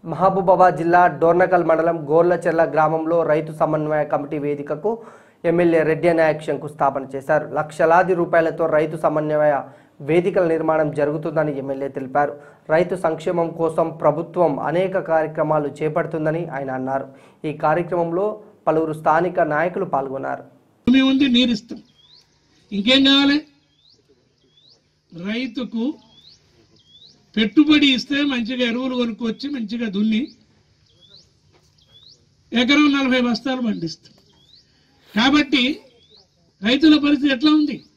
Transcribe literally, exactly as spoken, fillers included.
మహబూబాబాద్ జిల్లా డోర్నకల్ మండలం గోర్లచెర్ల గ్రామంలో రైతు సమన్వయ కమిటీ వేదికకు ఎమ్మెల్యే రెడ్డి నాయక్ శంకుస్థాపన చేశారు. లక్షలాది రూపాయలతో రైతు సమన్వయ వేదికల నిర్మాణం జరుగుతుందని ఎమ్మెల్యే తెలిపారు. రైతు సంక్షేమం కోసం ప్రభుత్వం అనేక కార్యక్రమాలు చేపడుతుందని ఆయన అన్నారు. ఈ కార్యక్రమంలో పలువురు స్థానిక నాయకులు పాల్గొన్నారు. ఇంకేం కావాలి? రైతుకు పెట్టుబడి ఇస్తే మంచిగా ఎరువులు కొనుక్కొచ్చి మంచిగా దున్ని ఎకరం నలభై బస్తాలు పండిస్తాం. కాబట్టి రైతుల పరిస్థితి ఎట్లా ఉంది?